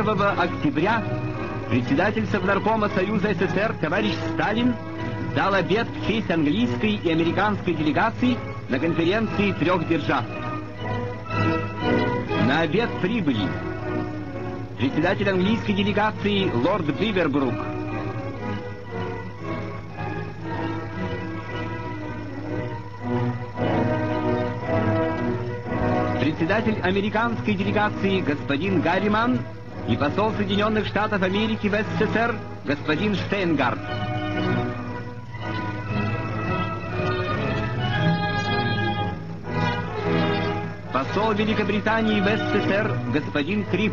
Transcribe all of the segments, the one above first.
октября председатель Совнаркома Союза СССР товарищ Сталин дал обед в честь английской и американской делегаций на конференции 3 держав. На обед прибыли председатель английской делегации лорд Бивербрук, председатель американской делегации господин Гарриман и посол Соединенных Штатов Америки в СССР господин Штейнгард. Посол Великобритании в СССР господин Крипс.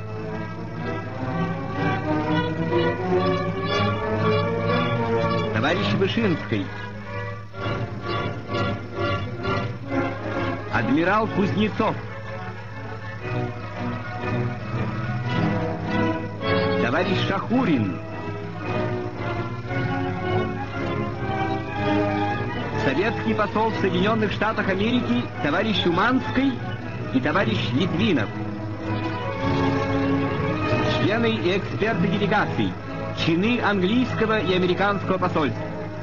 Товарищ Вышинский. Адмирал Кузнецов. Товарищ Шахурин. Советский посол в Соединенных Штатах Америки товарищ Уманский и товарищ Литвинов. Члены и эксперты делегаций, чины английского и американского посольств.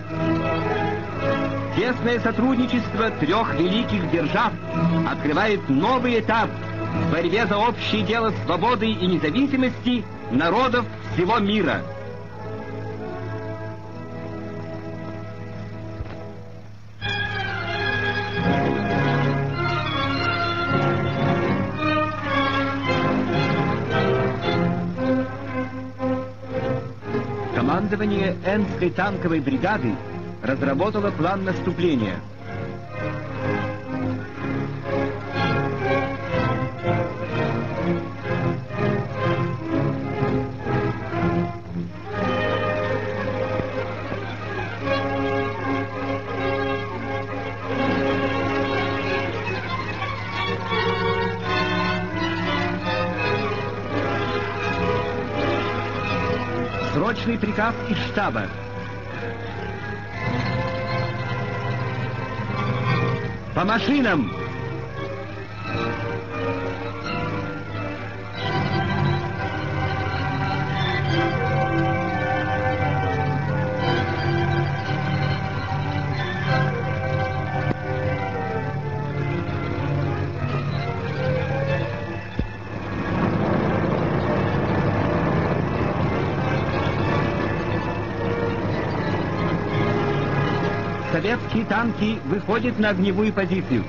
Тесное сотрудничество 3 великих держав открывает новый этап в борьбе за общее дело свободы и независимости народов всего мира. Командование Эннской танковой бригады разработало план наступления. Срочный приказ из штаба. По машинам! Советские танки выходят на огневую позицию.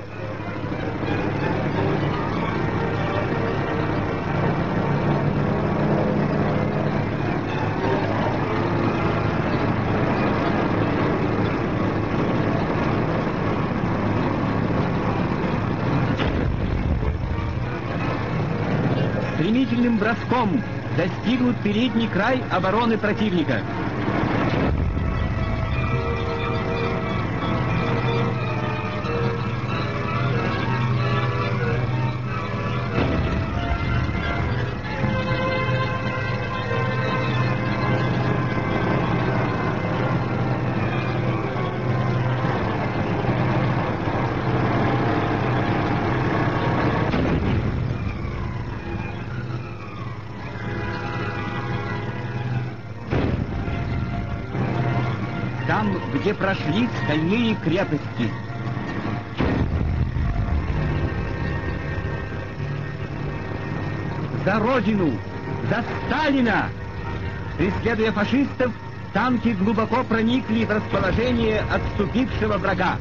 Стремительным броском достигнут передний край обороны противника. Там, где прошли стальные крепости. За Родину! За Сталина! Преследуя фашистов, танки глубоко проникли в расположение отступившего врага.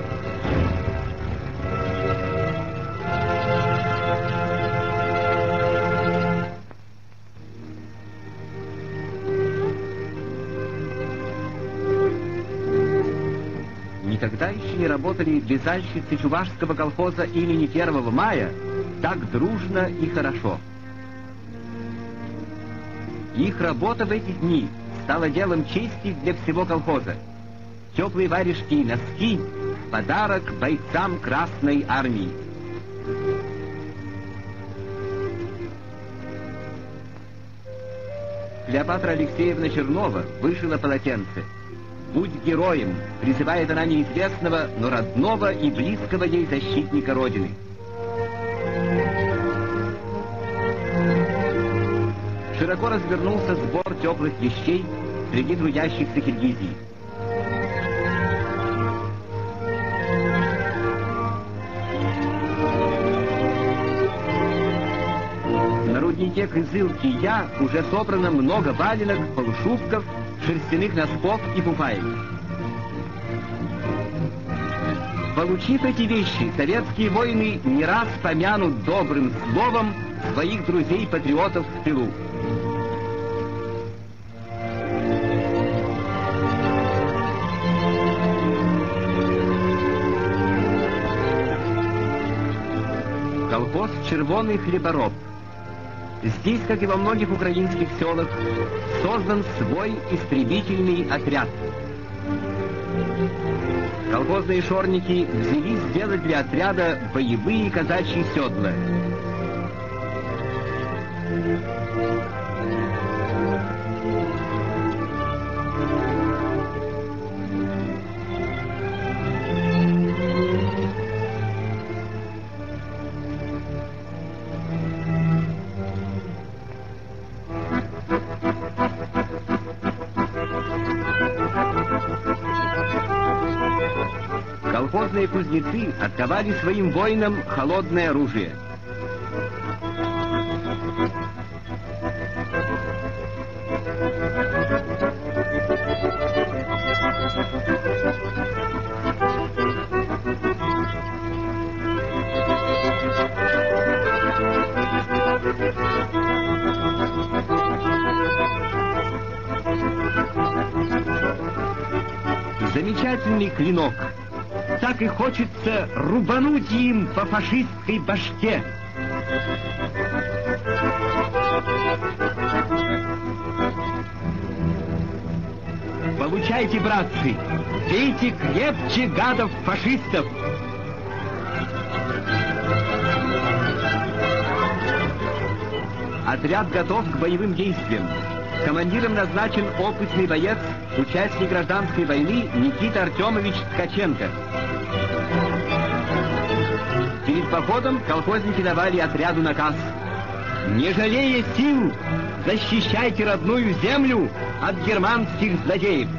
Никогда еще не работали вязальщицы Чувашского колхоза имени 1 мая так дружно и хорошо. Их работа в эти дни стала делом чести для всего колхоза. Теплые варежки и носки — подарок бойцам Красной Армии. Клеопатра Алексеевна Чернова вышила полотенце. «Будь героем», призывает она неизвестного, но родного и близкого ей защитника Родины. широко развернулся сбор теплых вещей среди трудящихся Киргизии. На руднике Кызыл-Кия уже собрано много валенок, полушубков, шерстяных носков и фуфаек. Получив эти вещи, советские воины не раз помянут добрым словом своих друзей-патриотов в тылу. Колхоз «Червоный хлебороб». Здесь, как и во многих украинских селах, создан свой истребительный отряд. Колхозные шорники взялись сделать для отряда боевые казачьи седла. Колхозные кузнецы отдавали своим воинам холодное оружие. Замечательный клинок. Так и хочется рубануть им по фашистской башке. Получайте, братцы, бейте крепче гадов-фашистов. Отряд готов к боевым действиям. Командиром назначен опытный боец, участник гражданской войны Никита Артемович Ткаченко. Перед походом колхозники давали отряду наказ: не жалея сил, защищайте родную землю от германских злодеев.